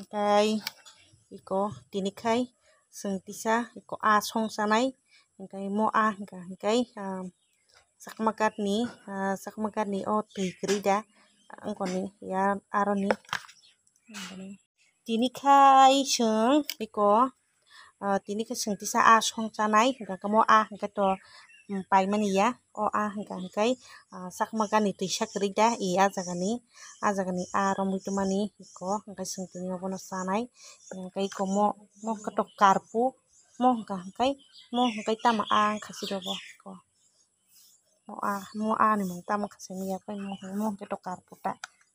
Kai iko tinikai seng tisa iko a song sanai kai mo a kai sakmakat ni o tui kerida angkoni ya aroni tinikai seng iko tinikai seng tisa a song sanai mo a to paimani ya o a kai sakmakat ni tuisa kerida i ajagani a romitumani iko kai seng tini obono sanai kai ko mo katok karpu mo kai tama a kasidobo ko mo a ni mong tama kasemi ya kai mo katok karpu ta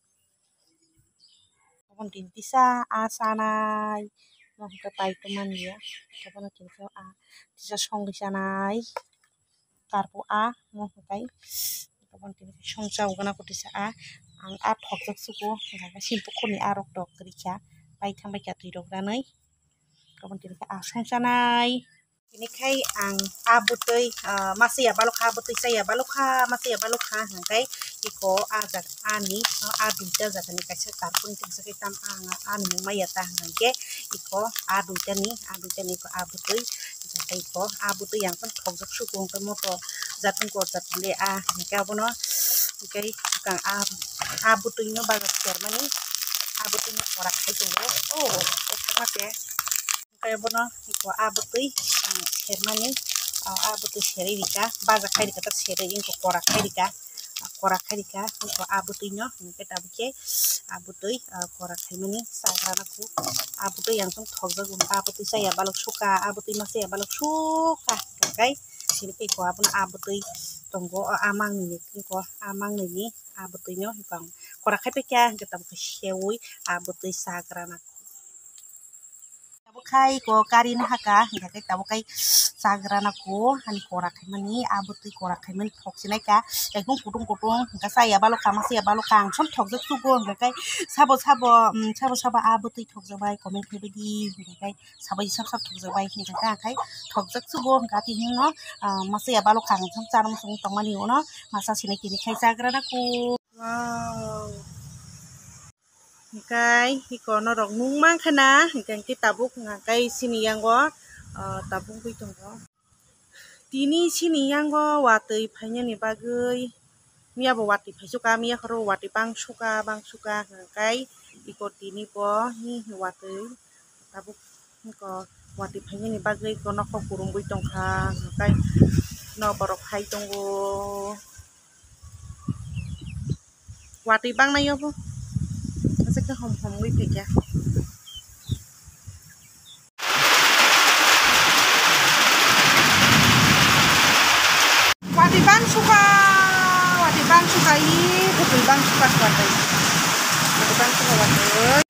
kon tin tisa a sanai mo kai paituman ya kapono tin a tisa song di sanai karpu a mo kai kapono tin song sau kana ko tisa a ang a thok jak suko ga simpu khoni a rok dok kerja pai thambai ka tui rok ranai kapono tin a song sanai ini kai ang abutui masih ya balokha abutui saya balokha masih ya balokha kai iko ajak ani aduita jakani kaisa tarpun tin sakai tam ani maya ta ke iko aduita ni ko abutui jakai ko abutui yang pun thokjak suko ko moto jatun ko jatle a ka bono kai kang abutui no bazak kermani abutui no ora khai tungo o mate kaya bono iko abutui hermani abutui serika baza khairika ta sere inko kora khairika iko abutui no kita buke abutui kora khaimani sagrana ku abutui yang tung thokjagu abutui saya balok suka abutui masih ya balok suka kai sini iko abuna abutui tonggo amang ni iko amang ni abutui no hipang kora khaipeka kita buke sewi abutui sagrana kai ko karin haka kai tabukai sagrana ko hani kora mani abutui kora mani thoksinai ka ekung kutung ka saya balokha masaya balokha som thokjak sugo kai sabo abutui thokjabai comment khibidi kai sabai sab thokjabai ka kai thokjak sugo ka ti hino masaya balokha som charam sung tongmani uno masa sinai kini kai sagrana ko wow kai iko no rok nungmang khana kai tabuk kai sini yango tabuk bui tongo tini sini yango watui phainani bagui mia bo watui phaisuka mia khoro watui bang suka kai iko tini po ni watui tabuk iko watui phainani bagui ko nokho kurung bui tongkha kai no borok phai tongo watui bang nayo bo ke hom bui phekya wati bang suka i betul bang suka wati bang suka wati